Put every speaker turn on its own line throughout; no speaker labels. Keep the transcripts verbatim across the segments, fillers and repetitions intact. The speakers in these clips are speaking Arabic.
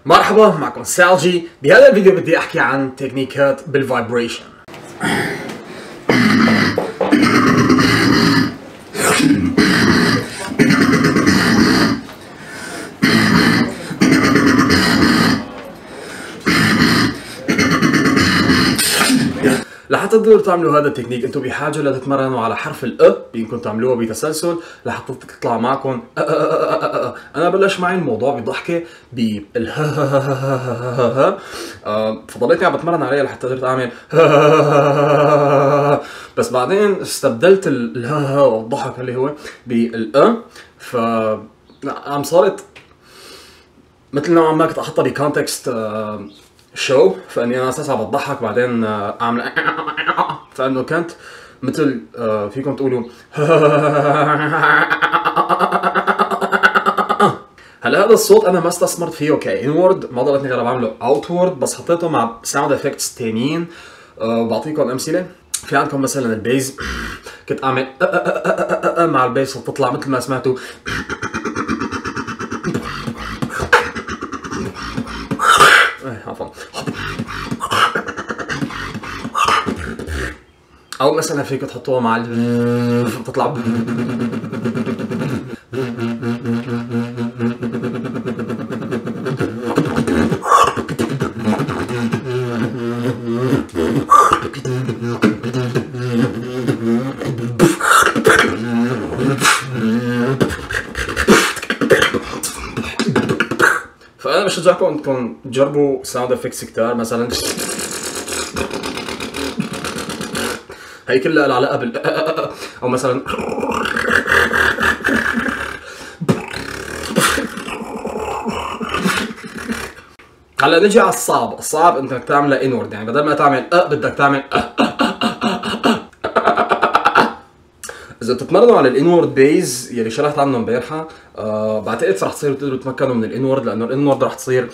مرحبا، معكم سالجي. بهذا الفيديو بدي احكي عن تكنيكات بالفايبريشن. لحتى تقدروا تعملوا هذا التكنيك انتم بحاجه لتتمرنوا على حرف الأ بانكم تعملوها بتسلسل لحتى تطلع معكم أ أ أ أ. انا بلش معي الموضوع بضحكه بالها، فضليتني عم بتمرن عليها لحتى قدرت اعمل بس بعدين استبدلت الها والضحك اللي هو بالأ، ف عم صارت مثل نوعا ما كنت احطها بكونتكست شو، فاني انا اساسا بضحك بعدين اعمل فانه كانت مثل فيكم تقولوا هلا هذا الصوت انا ما استثمرت فيه كانورد، ما ضلتني غير بعمله اوتورد، بس حطيته مع ساوند افكتس ثانيين. وبعطيكم امثله. في عندكم مثلا البيز، كنت اعمل مع البيز وتطلع مثل ما سمعتوا عفوا، او مثلا فيكم تحطوها مع ال تطلع فانا بشجعكم انكم تجربوا ساوند افكتس كتار، مثلا هي كلها لها علاقه بال او مثلا هلا نجي على الصعب. الصعب انك تعملها انورد، يعني بدل ما تعمل أ بدك تعمل أ. اذا بتتمرنوا على الانورد بيز يلي شرحت عنه امبارحه، أه بعتقد رح تصيروا تقدروا تتمكنوا من الانورد، لانه الانورد رح تصير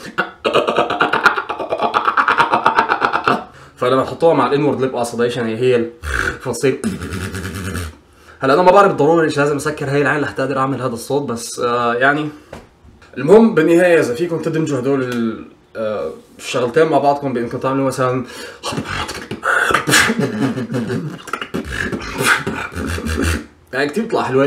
فلما تحطوها مع الانورد ليب اسوديشن هي هي فتصير. هلا انا ما بعرف بالضروره ليش لازم اسكر هاي العين لحتى اقدر اعمل هذا الصوت، بس آه يعني المهم بالنهايه اذا فيكم تدمجوا هدول آه الشغلتين مع بعضكم بانكم تعملوا مثلا يعني كثير بيطلع حلوه.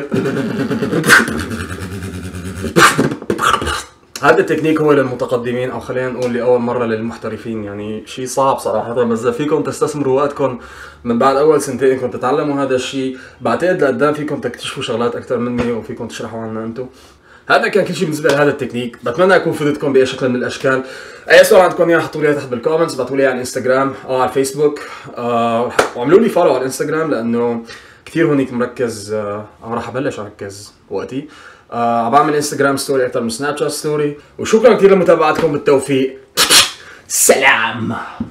هذا التكنيك هو للمتقدمين، او خلينا نقول لاول مره للمحترفين، يعني شيء صعب صراحه، بس اذا فيكم تستثمروا وقتكم من بعد اول سنتين انكم تتعلموا هذا الشيء، بعتقد لقدام فيكم تكتشفوا شغلات اكثر مني وفيكم تشرحوا عنها انتم. هذا كان كل شيء بالنسبه لهذا التكنيك، بتمنى اكون فدتكم باي شكل من الاشكال. اي سؤال عندكم اياه حطوا لي تحت بالكومنتس، ابعتوا لي على الانستغرام او على الفيسبوك، آه وعملوا لي فولو على الانستغرام لانه كثير هونيك مركز، آه راح ابلش اركز وقتي. آه عم بعمل انستغرام ستوري اكثر من سناب شات ستوري، وشكرا كثير لمتابعتكم، بالتوفيق، سلام.